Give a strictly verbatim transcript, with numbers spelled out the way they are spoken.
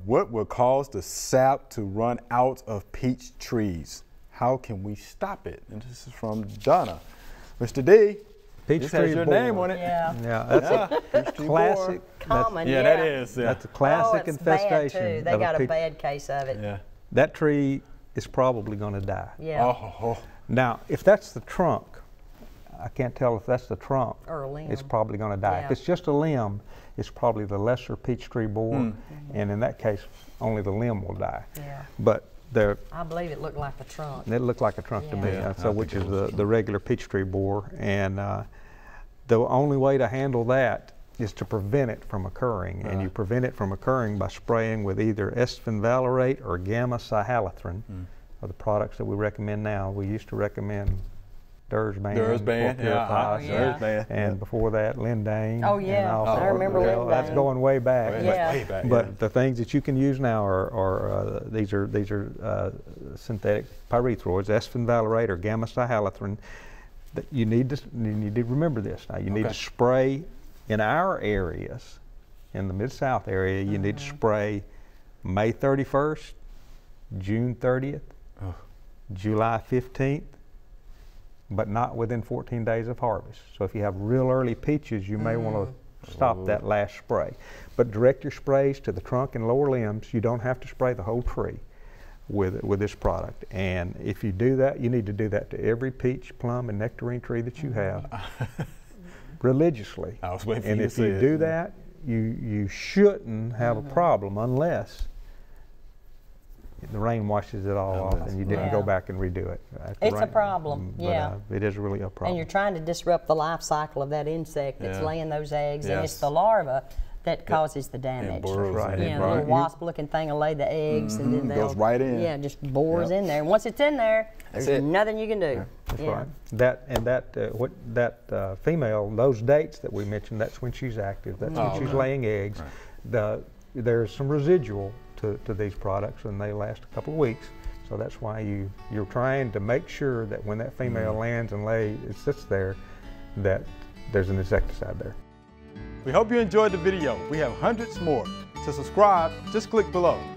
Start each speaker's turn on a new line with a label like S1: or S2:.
S1: what will cause the sap to run out of peach trees? How can we stop it? And this is from Donna. Mister D,
S2: Peach
S1: this
S2: tree
S1: has your
S2: borer.
S1: name on it.
S3: Yeah.
S2: Yeah, that's
S1: Yeah,
S2: a classic.
S3: Common,
S1: Yeah,
S3: yeah.
S1: that is. Yeah.
S2: That's a classic
S3: oh, it's
S2: infestation.
S3: Bad too. They
S2: of
S3: got a,
S2: peach.
S3: bad case of it.
S1: Yeah.
S2: That tree is probably going to die.
S3: Yeah.
S1: Oh, oh.
S2: Now, if that's the trunk, I can't tell if that's the trunk.
S3: Or a limb.
S2: It's probably going to die.
S3: Yeah.
S2: If it's just a limb, it's probably the lesser peach tree borer,
S1: Mm.
S2: and in that case, only the limb will die.
S3: Yeah.
S2: But the
S3: I believe it looked like a trunk.
S2: it looked like a trunk to me,
S3: Yeah.
S2: uh,
S1: Yeah,
S2: so
S1: I
S2: which
S1: think
S2: is
S1: it was
S2: the,
S1: a
S2: the
S1: trunk.
S2: regular peach tree borer, and uh, the only way to handle that is to prevent it from occurring, and you prevent it from occurring by spraying with either Esfenvalerate or Gamma-cyhalothrin,
S1: Mm.
S2: are the products that we recommend now. We used to recommend Dursban,
S1: Dursban,
S2: or
S1: yeah,
S2: Purify,
S3: Oh, yeah.
S1: Dursban.
S2: and before that, Lindane.
S3: Oh, yeah.
S2: and also-
S3: I remember
S2: well, That's
S3: Lindane.
S2: going way back.
S1: Way,
S2: but-
S3: Yeah.
S1: way back,
S2: But
S1: yeah.
S2: the things that you can use now are, are uh, these are these are uh, synthetic pyrethroids, Esfenvalerate or Gamma-cyhalothrin. That you need to you need to remember this. Now you need
S1: Okay.
S2: to spray in our areas, in the Mid-South area. You need to spray May thirty-first, June thirtieth,
S1: Oh.
S2: July fifteenth, but not within fourteen days of harvest. So if you have real early peaches, you may want to stop
S1: Oh.
S2: that last spray. But direct your sprays to the trunk and lower limbs. You don't have to spray the whole tree with with this product. And if you do that, you need to do that to every peach, plum, and nectarine tree that you have religiously.
S1: I was waiting for
S2: And
S1: you to
S2: if
S1: say
S2: you
S1: it.
S2: do that, you you shouldn't have a problem unless the rain washes it all off
S1: Unless-
S2: and you didn't
S3: Yeah.
S2: go back and redo it. Uh, the
S3: It's a
S2: rain-
S3: problem,
S2: but,
S3: yeah.
S2: uh, it is really a problem.
S3: And you're trying to disrupt the life cycle of that insect that's
S1: Yeah.
S3: laying those eggs, and it's
S1: Yes.
S3: the larva that causes the
S1: It
S3: damage.
S1: burrows
S2: right.
S1: in.
S3: Yeah,
S2: It
S3: the
S2: burrows.
S3: little wasp-looking thing will lay the eggs, and then
S1: Mhm,
S3: they'll
S1: goes right in.
S3: Yeah, just bores
S1: Yep.
S3: in there. And once it's in there,
S1: That's
S3: there's
S1: it.
S3: nothing you can do.
S2: That's
S3: yeah.
S2: right. That and that uh, what that uh, female, those dates that we mentioned, that's when she's active. That's
S1: Oh,
S2: when she's
S1: okay.
S2: laying eggs.
S1: Right.
S2: The there's some residual to, to these products, and they last a couple of weeks. So that's why you you're trying to make sure that when that female
S1: Mm.
S2: lands and lay, it sits there, that there's an insecticide there.
S1: We hope you enjoyed the video. We have hundreds more. To subscribe, just click below.